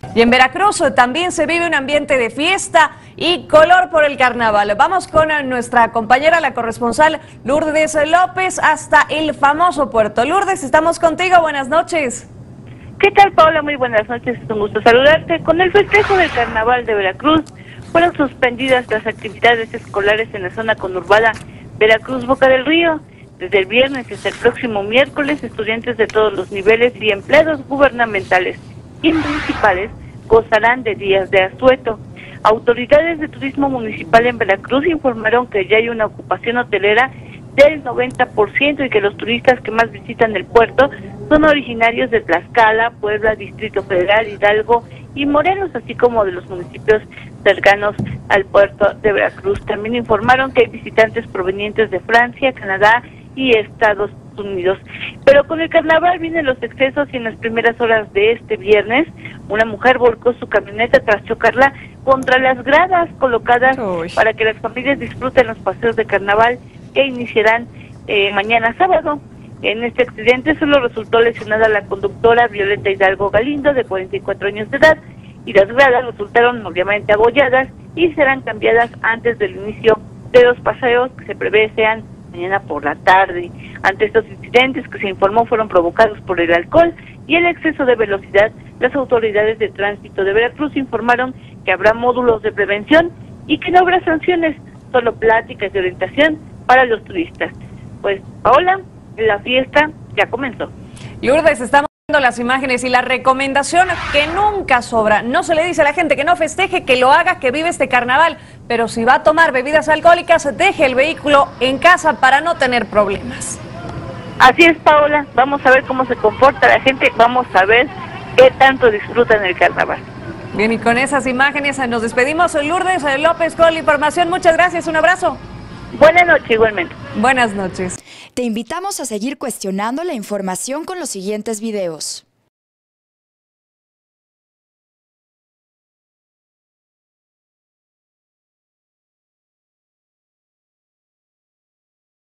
Y en Veracruz también se vive un ambiente de fiesta y color por el carnaval. Vamos con nuestra compañera, la corresponsal Lourdes López, hasta el famoso puerto. Lourdes, estamos contigo, buenas noches. ¿Qué tal, Paola? Muy buenas noches, es un gusto saludarte. Con el festejo del carnaval de Veracruz, fueron suspendidas las actividades escolares en la zona conurbada Veracruz-Boca del Río. Desde el viernes hasta el próximo miércoles, estudiantes de todos los niveles y empleados gubernamentales y municipales gozarán de días de asueto. Autoridades de turismo municipal en Veracruz informaron que ya hay una ocupación hotelera del 90% y que los turistas que más visitan el puerto son originarios de Tlaxcala, Puebla, Distrito Federal, Hidalgo y Morelos, así como de los municipios cercanos al puerto de Veracruz. También informaron que hay visitantes provenientes de Francia, Canadá y Estados Unidos. Pero con el carnaval vienen los excesos y en las primeras horas de este viernes una mujer volcó su camioneta tras chocarla contra las gradas colocadas para que las familias disfruten los paseos de carnaval que iniciarán mañana sábado. En este accidente solo resultó lesionada la conductora Violeta Hidalgo Galindo, de 44 años de edad, y las gradas resultaron obviamente abolladas y serán cambiadas antes del inicio de los paseos que se prevé sean mañana por la tarde. Ante estos incidentes que se informó fueron provocados por el alcohol y el exceso de velocidad, las autoridades de tránsito de Veracruz informaron que habrá módulos de prevención y que no habrá sanciones, solo pláticas de orientación para los turistas. Pues, Paola, la fiesta ya comenzó. Lourdes, estamos viendo las imágenes y la recomendación que nunca sobra. No se le dice a la gente que no festeje, que lo haga, que vive este carnaval, pero si va a tomar bebidas alcohólicas, deje el vehículo en casa para no tener problemas. Así es, Paola, vamos a ver cómo se comporta la gente, vamos a ver qué tanto disfrutan el carnaval. Bien, y con esas imágenes nos despedimos. Lourdes López con la información, muchas gracias, un abrazo. Buenas noches, igualmente. Buenas noches. Te invitamos a seguir cuestionando la información con los siguientes videos.